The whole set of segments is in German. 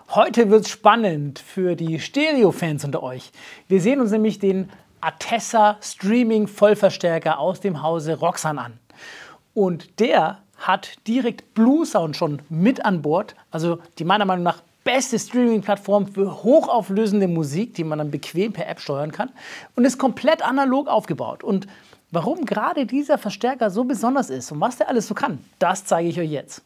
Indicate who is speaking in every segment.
Speaker 1: Heute wird es spannend für die Stereo-Fans unter euch. Wir sehen uns nämlich den Atessa Streaming Vollverstärker aus dem Hause Roxan an. Und der hat direkt Bluesound schon mit an Bord, also die meiner Meinung nach beste Streaming-Plattform für hochauflösende Musik, die man dann bequem per App steuern kann, und ist komplett analog aufgebaut. Und warum gerade dieser Verstärker so besonders ist und was der alles so kann, das zeige ich euch jetzt.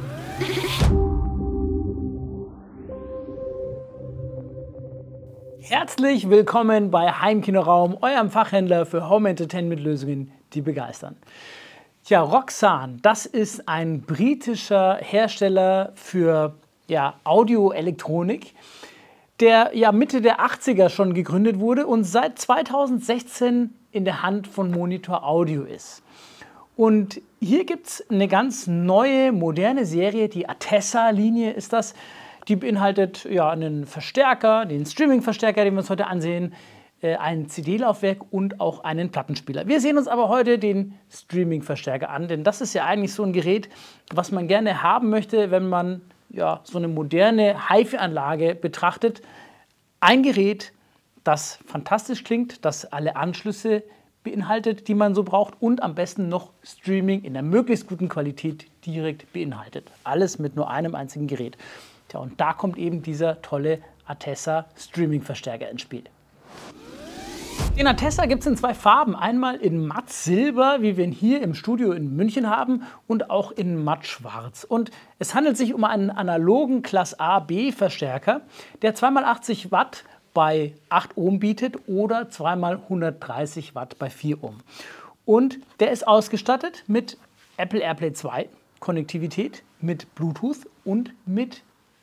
Speaker 1: Herzlich willkommen bei Heimkinoraum, eurem Fachhändler für Home-Entertainment-Lösungen, die begeistern. Tja, Roxan, das ist ein britischer Hersteller für Audioelektronik, der Mitte der 80er schon gegründet wurde und seit 2016 in der Hand von Monitor Audio ist. Und hier gibt es eine ganz neue, moderne Serie, die Atessa-Linie ist das. Die beinhaltet einen Verstärker, den Streaming-Verstärker, den wir uns heute ansehen, ein CD-Laufwerk und auch einen Plattenspieler. Wir sehen uns aber heute den Streaming-Verstärker an, denn das ist ja eigentlich so ein Gerät, was man gerne haben möchte, wenn man so eine moderne HiFi-Anlage betrachtet. Ein Gerät, das fantastisch klingt, das alle Anschlüsse beinhaltet, die man so braucht und am besten noch Streaming in der möglichst guten Qualität direkt beinhaltet. Alles mit nur einem einzigen Gerät. Tja, und da kommt eben dieser tolle Atessa Streaming-Verstärker ins Spiel. Den Atessa gibt es in zwei Farben. Einmal in matt Silber, wie wir ihn hier im Studio in München haben, und auch in matt Schwarz. Und es handelt sich um einen analogen Class A/B Verstärker, der 2x80 Watt bei 8 Ohm bietet oder 2x130 Watt bei 4 Ohm. Und der ist ausgestattet mit Apple AirPlay 2 Konnektivität, mit Bluetooth und mit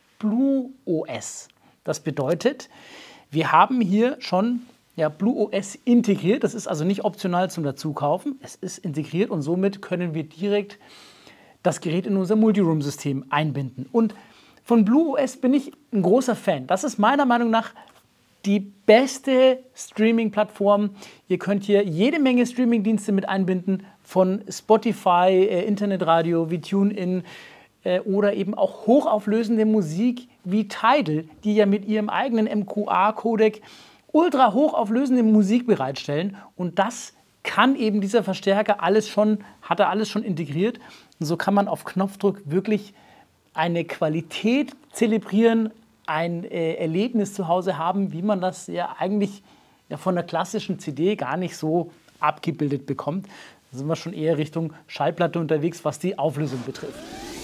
Speaker 1: BlueOS. Das bedeutet, wir haben hier schon BlueOS integriert. Das ist also nicht optional zum Dazukaufen. Es ist integriert und somit können wir direkt das Gerät in unser Multiroom-System einbinden. Und von BlueOS bin ich ein großer Fan. Das ist meiner Meinung nach die beste Streaming-Plattform. Ihr könnt hier jede Menge Streaming-Dienste mit einbinden, von Spotify, Internetradio wie TuneIn, oder eben auch hochauflösende Musik wie Tidal, die ja mit ihrem eigenen MQA-Codec ultra hochauflösende Musik bereitstellen. Und das kann eben dieser Verstärker hat er alles schon integriert. Und so kann man auf Knopfdruck wirklich eine Qualität zelebrieren, ein Erlebnis zu Hause haben, wie man das ja eigentlich von der klassischen CD gar nicht so abgebildet bekommt. Da sind wir schon eher Richtung Schallplatte unterwegs, was die Auflösung betrifft.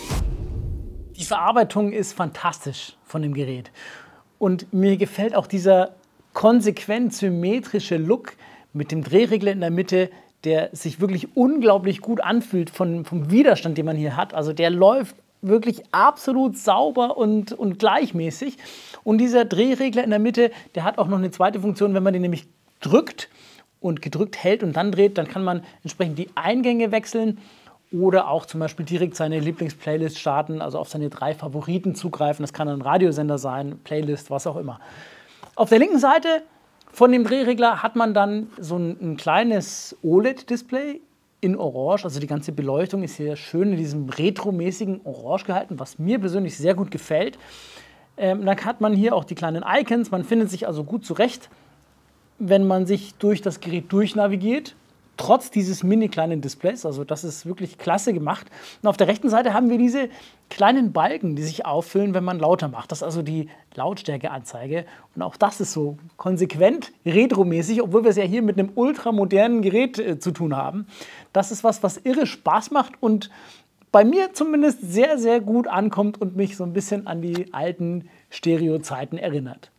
Speaker 1: Die Verarbeitung ist fantastisch von dem Gerät. Und mir gefällt auch dieser konsequent symmetrische Look mit dem Drehregler in der Mitte, der sich wirklich unglaublich gut anfühlt vom Widerstand, den man hier hat. Also der läuft wirklich absolut sauber und gleichmäßig. Und dieser Drehregler in der Mitte, der hat auch noch eine zweite Funktion. Wenn man den nämlich drückt und gedrückt hält und dann dreht, dann kann man entsprechend die Eingänge wechseln oder auch zum Beispiel direkt seine Lieblingsplaylist starten, also auf seine 3 Favoriten zugreifen. Das kann ein Radiosender sein, Playlist, was auch immer. Auf der linken Seite von dem Drehregler hat man dann so ein kleines OLED-Display in Orange. Also die ganze Beleuchtung ist hier schön in diesem retromäßigen Orange gehalten, was mir persönlich sehr gut gefällt. Dann hat man hier auch die kleinen Icons. Man findet sich also gut zurecht, wenn man sich durch das Gerät durchnavigiert. Trotz dieses mini kleinen Displays, also das ist wirklich klasse gemacht. Und auf der rechten Seite haben wir diese kleinen Balken, die sich auffüllen, wenn man lauter macht. Das ist also die Lautstärkeanzeige. Und auch das ist so konsequent retromäßig, obwohl wir es ja hier mit einem ultramodernen Gerät zu tun haben. Das ist was irre Spaß macht und bei mir zumindest sehr, sehr gut ankommt und mich so ein bisschen an die alten Stereo-Zeiten erinnert.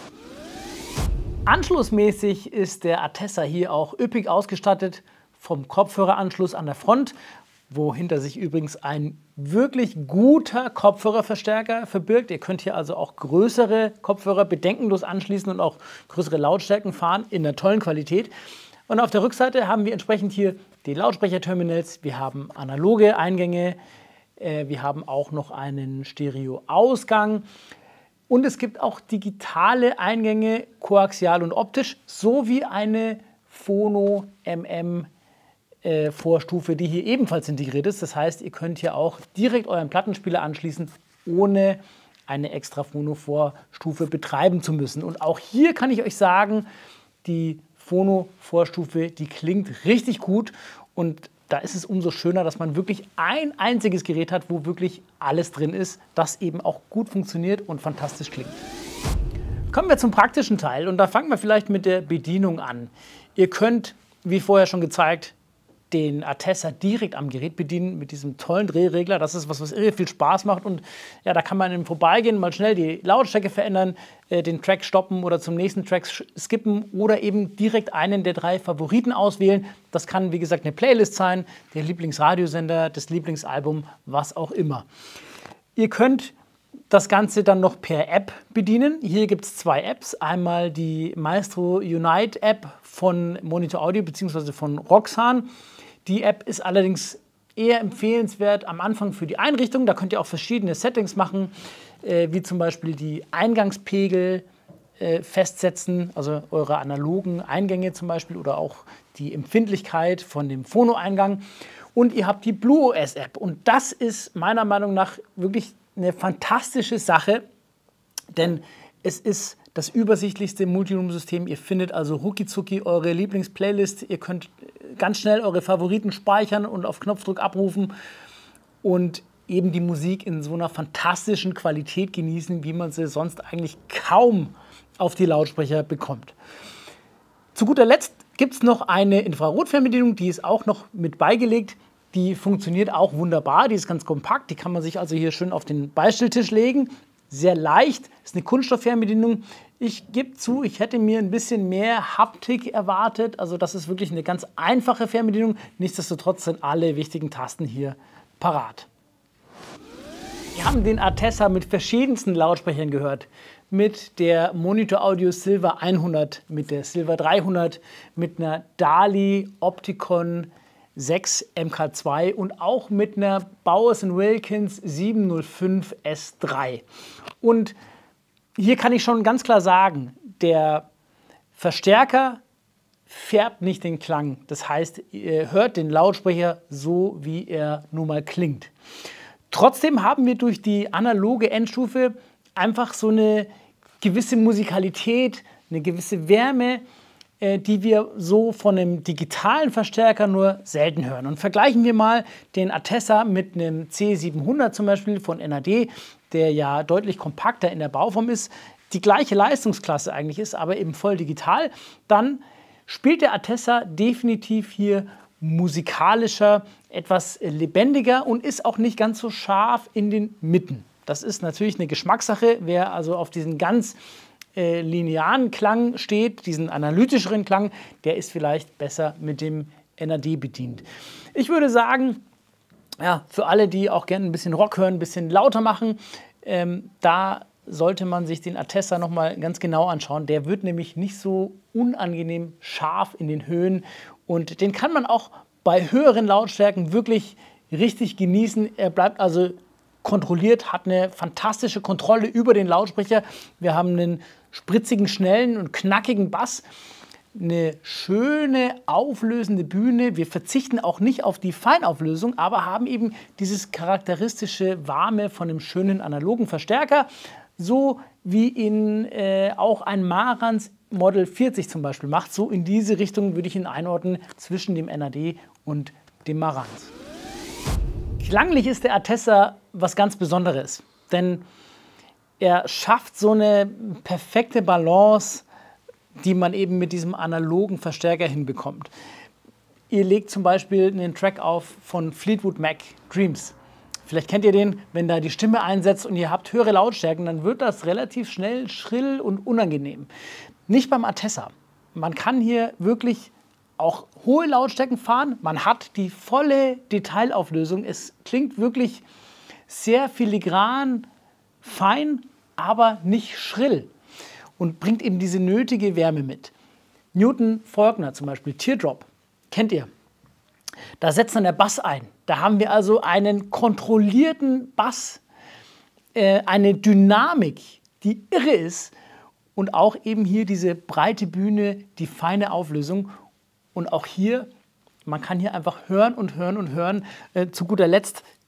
Speaker 1: Anschlussmäßig ist der Atessa hier auch üppig ausgestattet vom Kopfhöreranschluss an der Front, wohinter sich übrigens ein wirklich guter Kopfhörerverstärker verbirgt. Ihr könnt hier also auch größere Kopfhörer bedenkenlos anschließen und auch größere Lautstärken fahren in einer tollen Qualität. Und auf der Rückseite haben wir entsprechend hier die Lautsprecherterminals, wir haben analoge Eingänge, wir haben auch noch einen Stereo-Ausgang. Und es gibt auch digitale Eingänge, koaxial und optisch, sowie eine Phono MM Vorstufe, die hier ebenfalls integriert ist. Das heißt, ihr könnt hier auch direkt euren Plattenspieler anschließen, ohne eine extra Phono-Vorstufe betreiben zu müssen. Und auch hier kann ich euch sagen, die Phono-Vorstufe, die klingt richtig gut und da ist es umso schöner, dass man wirklich ein einziges Gerät hat, wo wirklich alles drin ist, das eben auch gut funktioniert und fantastisch klingt. Kommen wir zum praktischen Teil und da fangen wir vielleicht mit der Bedienung an. Ihr könnt, wie vorher schon gezeigt, den Atessa direkt am Gerät bedienen mit diesem tollen Drehregler. Das ist was irre viel Spaß macht und ja, da kann man im Vorbeigehen mal schnell die Lautstärke verändern, den Track stoppen oder zum nächsten Track skippen oder eben direkt einen der 3 Favoriten auswählen. Das kann, wie gesagt, eine Playlist sein, der Lieblingsradiosender, das Lieblingsalbum, was auch immer. Ihr könnt das Ganze dann noch per App bedienen. Hier gibt es 2 Apps. Einmal die Maestro Unite App von Monitor Audio bzw. von Roxan. Die App ist allerdings eher empfehlenswert am Anfang für die Einrichtung. Da könnt ihr auch verschiedene Settings machen, wie zum Beispiel die Eingangspegel festsetzen, also eure analogen Eingänge zum Beispiel oder auch die Empfindlichkeit von dem Phono-Eingang. Und ihr habt die BlueOS App und das ist meiner Meinung nach wirklich eine fantastische Sache, denn es ist das übersichtlichste Multiroom-System. Ihr findet also rucki-zucki eure Lieblingsplaylist. Ihr könnt ganz schnell eure Favoriten speichern und auf Knopfdruck abrufen und eben die Musik in so einer fantastischen Qualität genießen, wie man sie sonst eigentlich kaum auf die Lautsprecher bekommt. Zu guter Letzt gibt es noch eine Infrarotfernbedienung, die ist auch noch mit beigelegt. Die funktioniert auch wunderbar, die ist ganz kompakt, die kann man sich also hier schön auf den Beistelltisch legen. Sehr leicht, ist eine Kunststofffernbedienung. Ich gebe zu, ich hätte mir ein bisschen mehr Haptik erwartet. Also das ist wirklich eine ganz einfache Fernbedienung. Nichtsdestotrotz sind alle wichtigen Tasten hier parat. Wir haben den Atessa mit verschiedensten Lautsprechern gehört. Mit der Monitor Audio Silver 100, mit der Silver 300, mit einer Dali Opticon 6 MK2 und auch mit einer Bowers Wilkins 705 S3. Und hier kann ich schon ganz klar sagen, der Verstärker färbt nicht den Klang. Das heißt, ihr hört den Lautsprecher so, wie er nun mal klingt. Trotzdem haben wir durch die analoge Endstufe einfach so eine gewisse Musikalität, eine gewisse Wärme, die wir so von einem digitalen Verstärker nur selten hören. Und vergleichen wir mal den Atessa mit einem C700 zum Beispiel von NAD, der ja deutlich kompakter in der Bauform ist, die gleiche Leistungsklasse eigentlich ist, aber eben voll digital, dann spielt der Atessa definitiv hier musikalischer, etwas lebendiger und ist auch nicht ganz so scharf in den Mitten. Das ist natürlich eine Geschmackssache, wer also auf diesen ganz linearen Klang steht, diesen analytischeren Klang, der ist vielleicht besser mit dem NAD bedient. Ich würde sagen, ja, für alle, die auch gerne ein bisschen Rock hören, ein bisschen lauter machen, da sollte man sich den Atessa noch mal ganz genau anschauen. Der wird nämlich nicht so unangenehm scharf in den Höhen und den kann man auch bei höheren Lautstärken wirklich richtig genießen. Er bleibt also kontrolliert, hat eine fantastische Kontrolle über den Lautsprecher. Wir haben einen spritzigen, schnellen und knackigen Bass, eine schöne, auflösende Bühne. Wir verzichten auch nicht auf die Feinauflösung, aber haben eben dieses charakteristische Warme von einem schönen analogen Verstärker, so wie ihn auch ein Marantz Model 40 zum Beispiel macht. So in diese Richtung würde ich ihn einordnen zwischen dem NAD und dem Marantz. Klanglich ist der Atessa was ganz Besonderes, denn er schafft so eine perfekte Balance, die man eben mit diesem analogen Verstärker hinbekommt. Ihr legt zum Beispiel einen Track auf von Fleetwood Mac, Dreams. Vielleicht kennt ihr den, wenn da die Stimme einsetzt und ihr habt höhere Lautstärken, dann wird das relativ schnell schrill und unangenehm. Nicht beim Atessa. Man kann hier wirklich auch hohe Lautstärken fahren. Man hat die volle Detailauflösung. Es klingt wirklich sehr filigran, fein, aber nicht schrill und bringt eben diese nötige Wärme mit. Newton Faulkner zum Beispiel, Teardrop, kennt ihr. Da setzt dann der Bass ein. Da haben wir also einen kontrollierten Bass, eine Dynamik, die irre ist und auch eben hier diese breite Bühne, die feine Auflösung. Und auch hier, man kann hier einfach hören und hören und hören. Zu guter Letzt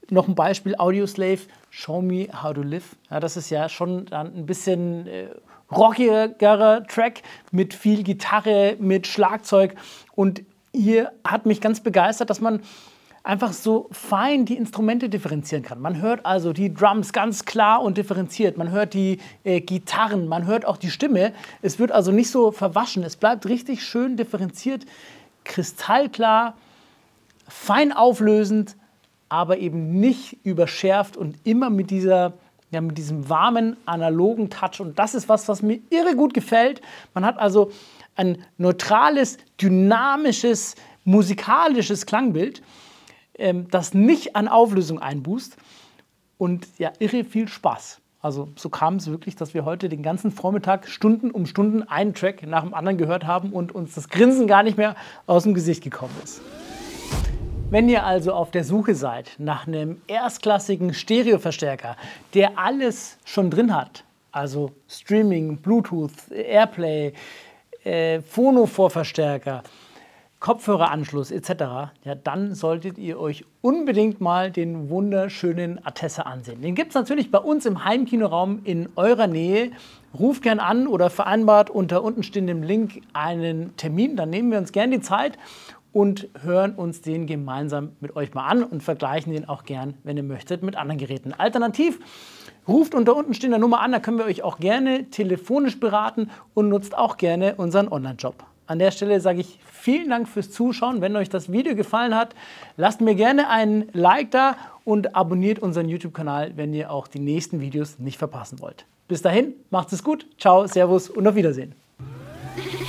Speaker 1: noch ein Beispiel, Audioslave, Show Me How to Live. Ja, das ist ja schon dann ein bisschen rockigerer Track mit viel Gitarre, mit Schlagzeug. Und hier hat mich ganz begeistert, dass man einfach so fein die Instrumente differenzieren kann. Man hört also die Drums ganz klar und differenziert. Man hört die Gitarren, man hört auch die Stimme. Es wird also nicht so verwaschen. Es bleibt richtig schön differenziert, kristallklar, fein auflösend, aber eben nicht überschärft und immer mit mit diesem warmen, analogen Touch. Und das ist was mir irre gut gefällt. Man hat also ein neutrales, dynamisches, musikalisches Klangbild, das nicht an Auflösung einbußt und ja, irre viel Spaß. Also so kam es wirklich, dass wir heute den ganzen Vormittag Stunden um Stunden einen Track nach dem anderen gehört haben und uns das Grinsen gar nicht mehr aus dem Gesicht gekommen ist. Wenn ihr also auf der Suche seid nach einem erstklassigen Stereoverstärker, der alles schon drin hat, also Streaming, Bluetooth, Airplay, Phono-Vorverstärker, Kopfhöreranschluss etc., ja, dann solltet ihr euch unbedingt mal den wunderschönen Atessa ansehen. Den gibt es natürlich bei uns im Heimkinoraum in eurer Nähe. Ruft gern an oder vereinbart unter unten stehendem Link einen Termin. Dann nehmen wir uns gern die Zeit und hören uns den gemeinsam mit euch mal an und vergleichen den auch gern, wenn ihr möchtet, mit anderen Geräten. Alternativ ruft unter unten stehender Nummer an, da können wir euch auch gerne telefonisch beraten und nutzt auch gerne unseren Online-Shop. An der Stelle sage ich vielen Dank fürs Zuschauen. Wenn euch das Video gefallen hat, lasst mir gerne ein Like da und abonniert unseren YouTube-Kanal, wenn ihr auch die nächsten Videos nicht verpassen wollt. Bis dahin, macht es gut, ciao, servus und auf Wiedersehen.